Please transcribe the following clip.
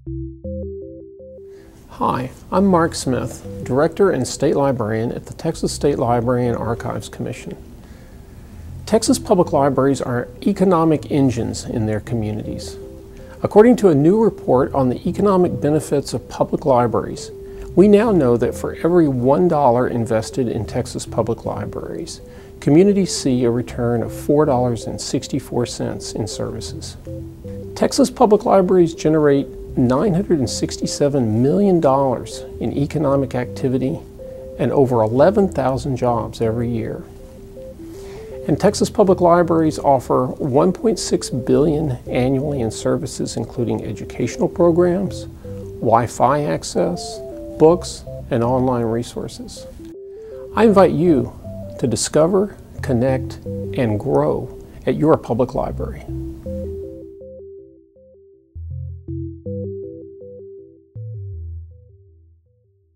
Hi, I'm Mark Smith, Director and State Librarian at the Texas State Library and Archives Commission. Texas public libraries are economic engines in their communities. According to a new report on the economic benefits of public libraries, we now know that for every $1 invested in Texas public libraries, communities see a return of $4.64 in services. Texas public libraries generate $967 million in economic activity and over 11,000 jobs every year. And Texas public libraries offer $1.6 billion annually in services including educational programs, Wi-Fi access, books, and online resources. I invite you to discover, connect, and grow at your public library.